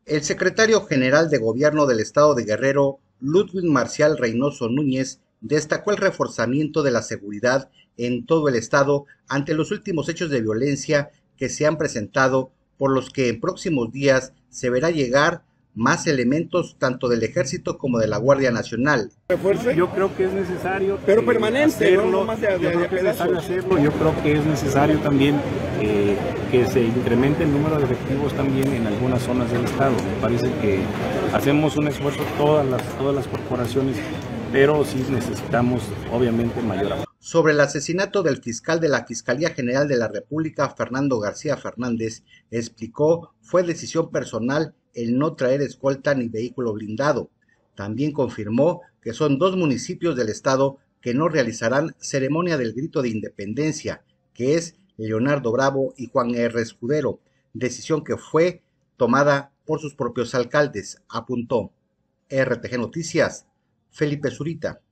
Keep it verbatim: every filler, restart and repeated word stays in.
El secretario general de Gobierno del Estado de Guerrero, Ludwig Marcial Reynoso Núñez, destacó el reforzamiento de la seguridad en todo el estado ante los últimos hechos de violencia que se han presentado, por los que en próximos días se verá llegar más elementos tanto del Ejército como de la Guardia Nacional. Refuerce. Yo creo que es necesario pero eh, permanente, hacerlo. no más de, de, yo creo de que es necesario hacerlo. Yo creo que es necesario también eh, que se incremente el número de efectivos también en algunas zonas del estado. Me parece que hacemos un esfuerzo todas las todas las corporaciones, pero sí necesitamos obviamente mayor apoyo. Sobre el asesinato del fiscal de la Fiscalía General de la República, Fernando García Fernández, explicó fue decisión personal el no traer escolta ni vehículo blindado. También confirmó que son dos municipios del estado que no realizarán ceremonia del grito de independencia, que es Leonardo Bravo y Juan R. Escudero, decisión que fue tomada por sus propios alcaldes, apuntó. R T G Noticias, Felipe Zurita.